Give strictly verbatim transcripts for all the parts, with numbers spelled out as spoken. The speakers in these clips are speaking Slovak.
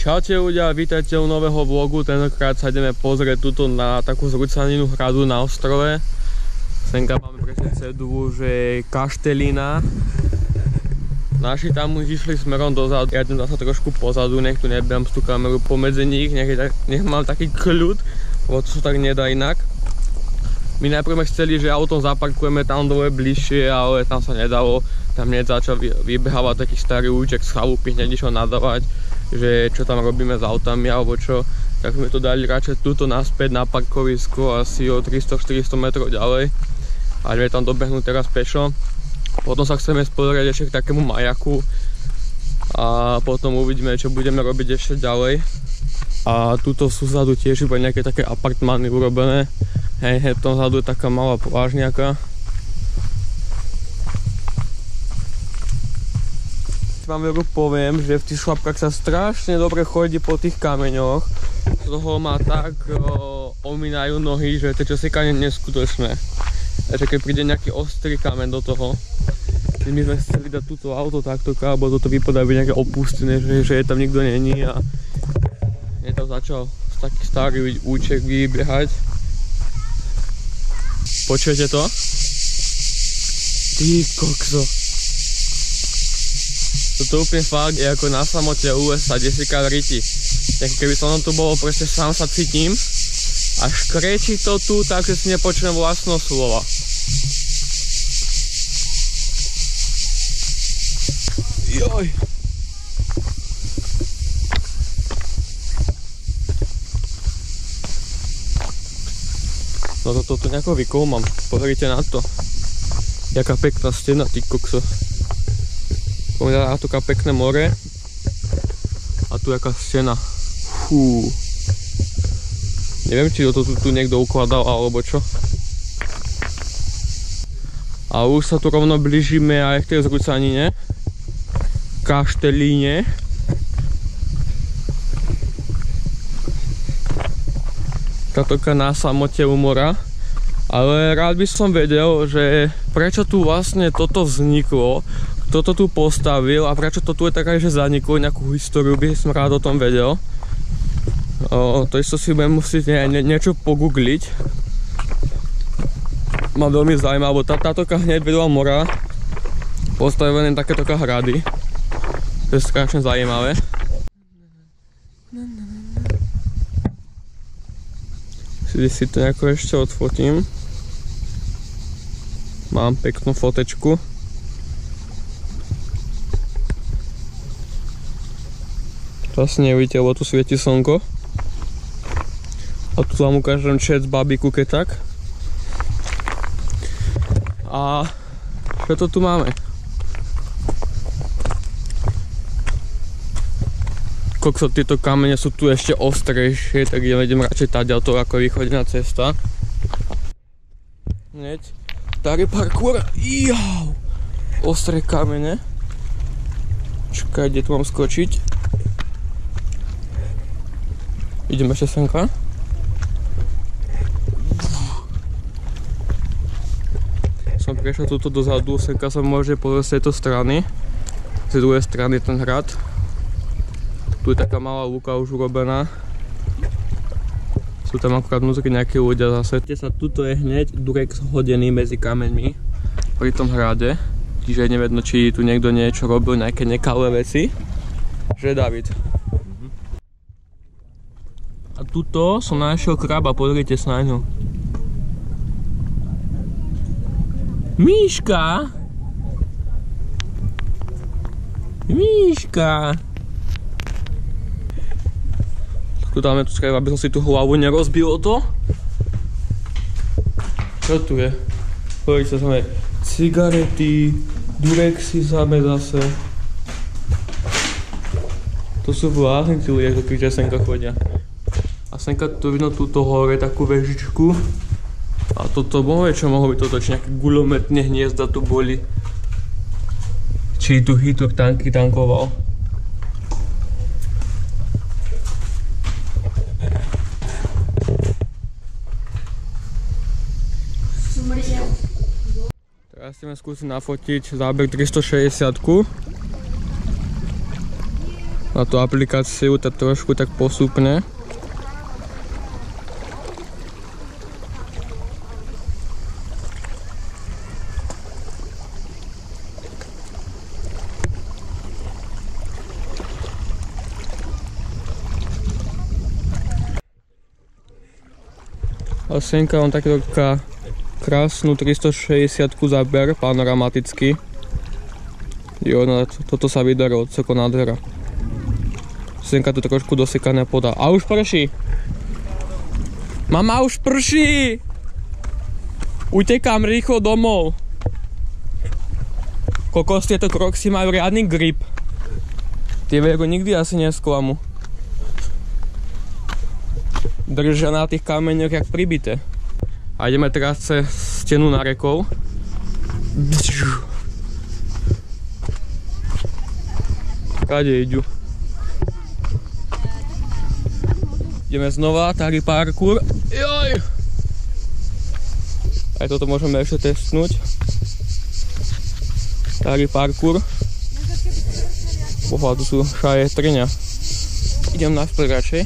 Čaute ľudia, vítajte u nového vlogu. Tentokrát sa ideme pozrieť tuto na takú zrúcaninu hradu na ostrove. Senka máme presne cedulu, že je Kaštelina. Naši tam už išli smerom dozadu, ja idem zase trošku pozadu, nech tu nebiem tú kameru pomedzi nich, nech, tak, nech mám taký kľud, lebo to sa tak nedá inak. My najprv sme chceli, že autom zaparkujeme tam dole bližšie, ale tam sa nedalo. Tam hneď začal vybehávať taký starý úček z chalupy, hneď išiel nadávať, že čo tam robíme s autami alebo čo. Tak sme to dali radšej tuto naspäť na parkovisko asi o tristo štyristo metrov ďalej. A ideme tam dobehnúť teraz pešo. Potom sa chceme spozrieť ešte k takému majaku. A potom uvidíme, čo budeme robiť ešte ďalej. A tuto sú vzadu tiež iba nejaké také apartmány urobené. Hej, hej, tam vzadu je taká malá pláž nejaká. Vám veru poviem, že v tých šlapkách sa strašne dobre chodí po tých kameňoch. Z toho ma tak o, omínajú nohy, že to je čosi neskutočné. Takže keď príde nejaký ostrý kameň do toho, keď my sme chceli dať túto auto takto, alebo toto vypadá byť nejaké opustené, že, že je tam nikto není a je tam začal taký starý úček vybiehať. Počujete to? Ty kokso. Toto úplne fakt je ako na samote U S A, desika riti. Tak keby som tu bolo, proste sám sa cítim a škrečí to tu, takže si nepočujem vlastného slova. Joj. No toto tu nejako vykoumam, pozrite na to. Jaká pekná stena, ty kokso. Pomedá tu pekné more. A tu jaká stena. Fú. Neviem, či to tu, tu niekto ukladal alebo čo. A už sa tu rovno blížime aj k tej zrúcanine. Kaštelíne. Tátoka na samote u mora. Ale rád by som vedel, že prečo tu vlastne toto vzniklo, kto to tu postavil a prečo to tu je taká, že zaniklo, nejakú históriu by som rád o tom vedel. O, to isto si budem musieť nie, nie, niečo pogoogliť. Ma veľmi zaujíma, lebo tá, tátoka hneď vedľa mora postavené takéto hrady. To je strašne zaujímavé. Si, si to nejako ešte odfotím. Mám peknú fotečku. To asi nevidíte, lebo tu svieti slnko. A tu vám ukážem chat z Babiku, keď tak. A čo to tu máme? Kokso, tieto kamene sú tu ešte ostrejšie, tak idem, idem radšej táďalto ako východná cesta. Hneď. Starý parkour. Jau! Ostré kamene. Čakaj, kde tu mám skočiť? Idem ešte senka. Som prešiel túto dozadu, senka sa môže pozrieť z tejto strany. Z druhej strany ten hrad. Tu je taká malá lúka už urobená. Sú tam akurát vnútri nejakí ľudia zase. Sa tuto je hneď durex hodený medzi kameňmi pri tom hrade. Čiže nevedno, či tu niekto niečo robil, nejaké nekalé veci. Že David. A tuto som našiel kraba, pozrite sa na ňu. Míška! Míška! Tu dáme tu skráť, aby som si tú hlavu nerozbil o to. Čo tu je? Pozrite sa, máme cigarety, durexy máme zase. To sú blázni tí ľudia, ktorí senka chodia. A senka tu vidno túto hore takú vežičku. A toto mohol, čo mohlo byť toto, či nejaké guľometné hniezda tu boli. Či tu Hitler tanky tankoval. Teraz ideme skúsiť nafotiť záber tristošesťdesiat. na tú aplikáciu, tak trošku tak postupne. A senka mám taká krásnu tristošesťdesiatku záber, panoramatický. Jo, no, toto sa vydarilo, celko nádhera. Senka tu trošku dosekané podá. A už prší! Mama, už prší! Utekám rýchlo domov. Kokos, tieto kroxy majú riadny grip. Tie veru nikdy asi nesklamu. Držia na tých kameňoch jak pribité. A ideme teraz cez stenu na rekou. Kade idú? Ideme znova, tady parkour. Joj! Aj toto môžeme ešte testnúť. Tady parkour. Boha, tu sú šaje trňa. Idem naspäť radšej.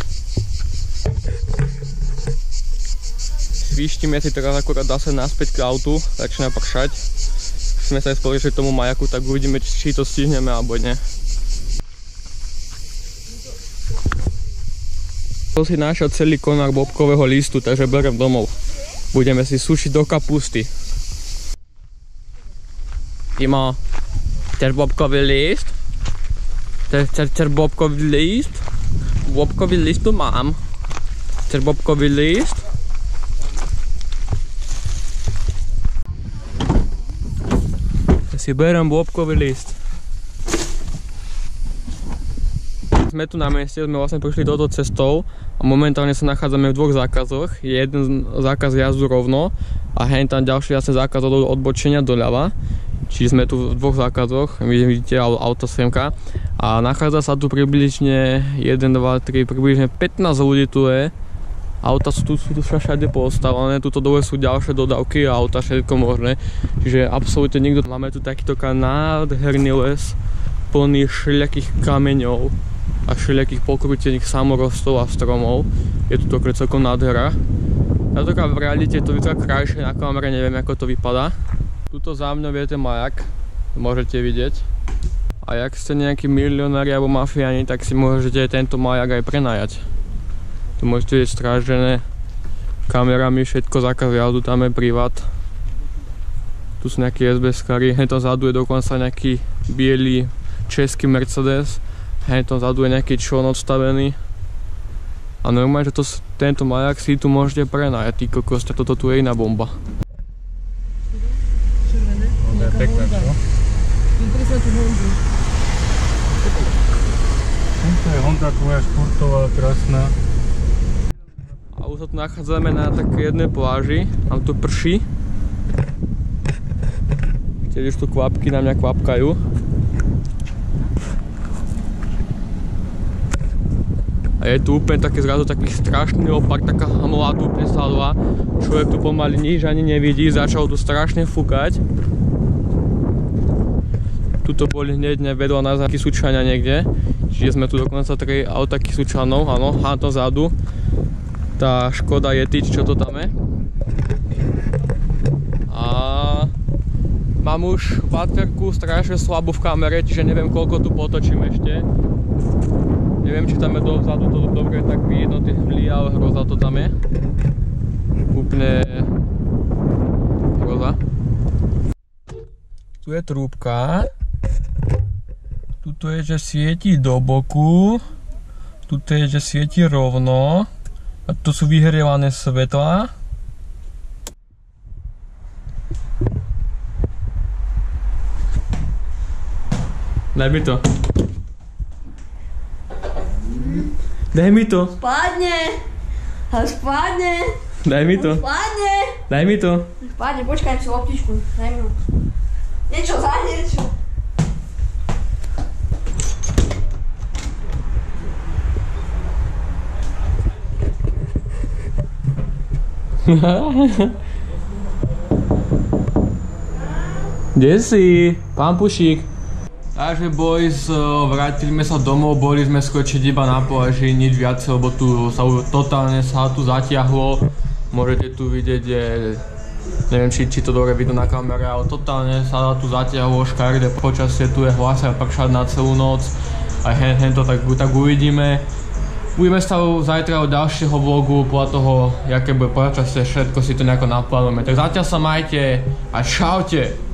Vyštíme si teraz akurát dá sa naspäť k autu, začína pršať. Sme sa aj spoločili k tomu majaku, tak uvidíme, či to stihneme alebo nie. To si našiel celý konár bobkového listu, takže berem domov. Budeme si sušiť do kapusty. Timo, chceš bobkový list? Chceš bobkový list? Bobkový list tu mám. Chceš bobkový list? Si berem bobkový list. Sme tu na mieste, sme vlastne prišli touto cestou a momentálne sa nachádzame v dvoch zákazoch. Je jeden zákaz jazdu rovno a hen tam ďalší jasne zákaz od odbočenia doľava. Čiže sme tu v dvoch zákazoch, vidíte auto semka. A nachádza sa tu približne jeden, dva, tri, približne pätnásť ľudí tu je. Auta sú tu, sú tu všade postavené, tuto dole sú ďalšie dodávky a auta, všetko možné. Čiže absolútne nikto. Máme tu takýto nádherný les, plný všelijakých kameňov a všelijakých pokrútených samorostov a stromov. Je tu to celkom nádhera. Táto v realite to vyzerá krajšie, na kamere neviem ako to vypadá. Tuto za mňou je ten majak, môžete vidieť. A ak ste nejakí milionári alebo mafiáni, tak si môžete tento majak aj prenajať. Tu môžete ísť strážené kamerami, všetko zákaz jazdu, tam je privát. Tu sú nejakí es bé eskári, hneď tam vzadu je dokonca nejaký biely český Mercedes. Hneď tam vzadu je nejaký čln odstavený. A normálne, že to, tento majak si tu môžete prenajať, ty kokos, toto tu je iná bomba. To je pekné, čo? To je Honda tvoja športová, krásna. A už sa tu nachádzame na také jednej pláži, tam tu prší. Tiež tu kvapky na mňa kvapkajú. A je tu úplne také zrazu taký strašný opak, taká hmla tu úplne sadla. Človek tu pomaly nič ani nevidí, začalo tu strašne fúkať. Tuto boli hneď vedľa nás takí Sučania niekde. Čiže sme tu dokonca tri auta Sučanov, áno, a to zadu. Tá Škoda Yeti, čo to tam je. A mám už baterku strašne slabú v kamere, čiže neviem koľko tu potočím ešte. Neviem, či tam je dozadu to dobre tak vidno tie hmly, ale hroza to tam je. Úplne hroza. Tu je trúbka. Tuto je, že svieti do boku. Tuto je, že svieti rovno. A tu sú vyhrievané svetlá. Daj mi to. Daj mi to. Spadne. A spadne. Daj mi to. Spadne. Daj mi to. Spadne, počkaj si loptičku. Daj mi ho. Niečo za niečo. Kde si? Pán Pušík. Takže boys, vrátili sme sa domov, boli sme skočiť iba na pláži, nič viac, lebo tu sa totálne sa tu zatiahlo. Môžete tu vidieť, že neviem či, či to dobre vidno na kamere, ale totálne sa tu zatiahlo, škaredé počasie, tu je hlasia pršať na celú noc. A hen, hen to tak, tak uvidíme. Budeme sa zajtra od ďalšieho vlogu, podľa toho, jaké bude počasie, všetko si to nejako naplánujeme. Tak zatiaľ sa majte a čaute!